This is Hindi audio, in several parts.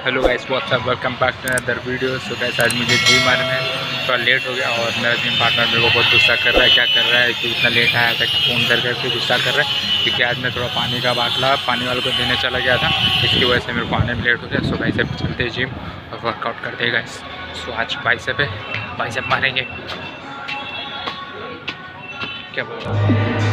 Hello guys, what's up, welcome back to another video. So guys, आज मुझे जिम आने में थोड़ा लेट हो गया और मेरा जिम पार्टनर मेरे को बहुत गुस्सा कर रहा है। क्या कर रहा है कि इतना लेट आया था, फ़ोन कर करके गुस्सा कर रहा है क्योंकि आज मैं थोड़ा पानी का बाटला पानी वाले को देने चला गया था, इसकी वजह से मेरे को आने में लेट हो गया। सो गाइस, अब चलते जिम और वर्कआउट करते हैं गाइस। सो आज बाइसेप मारेंगे। क्या बोलता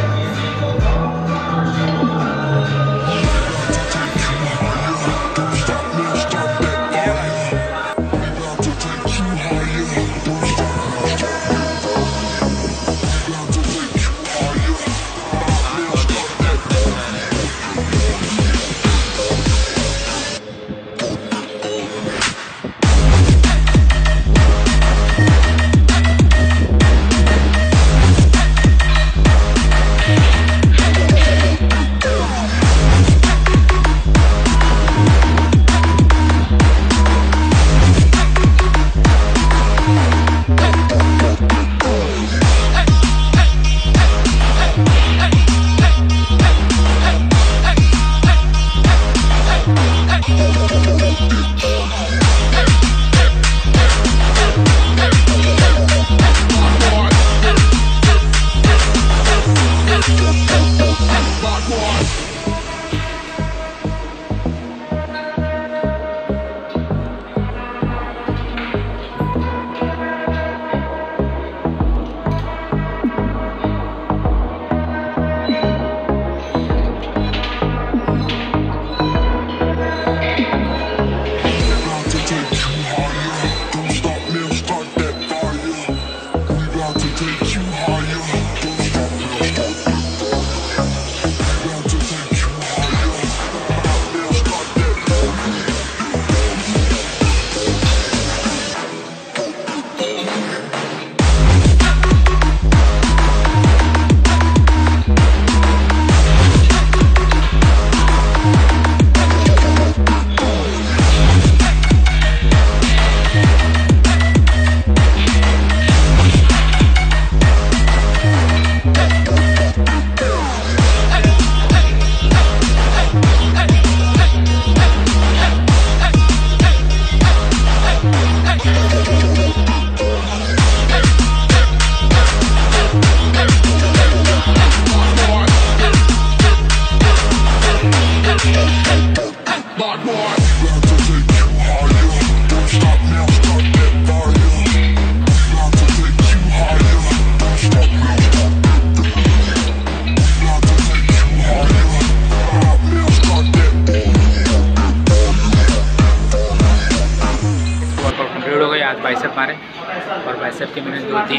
आज बाइसेप मारे और बाइसेप के मैंने 2-3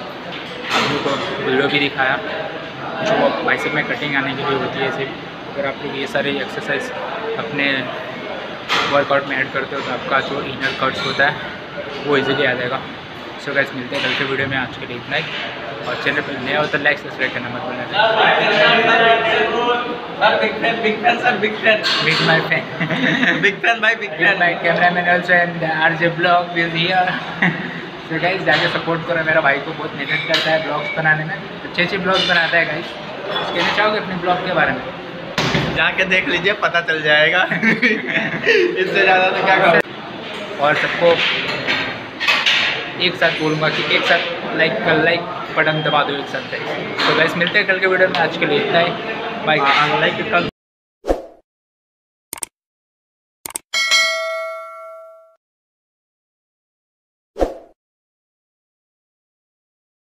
आदमियों को वीडियो भी दिखाया जो बाइसेप में कटिंग आने के लिए होती है। सिर्फ अगर आप लोग ये सारे एक्सरसाइज अपने वर्कआउट में ऐड करते हो तो आपका जो इनर कट्स होता है वो इजीली आ जाएगा। सो गाइस, मिलते हैं कल के वीडियो में। आज के लिए इतना ही और चैनल पर नया हो तो लाइक सब्सक्राइब करना मत भूलना। Cameraman also and RJ blog is here. So guys, जाके सपोर्ट करो मेरा भाई को, बहुत मेहनत करता है ब्लॉग्स बनाने में, अच्छे ब्लॉग्स बनाता है गाइस। कहना चाहोगे अपने ब्लॉग के बारे में? जाके देख लीजिए, पता चल जाएगा। इससे ज़्यादा तो क्या करूँ। और सबको एक साथ बोलूँगा कि एक साथ लाइक बटन दबा दो एक साथ। तो गाइस, मिलते हैं कल के वीडियो में। आज के लिए इतना ही, बाय। लाइक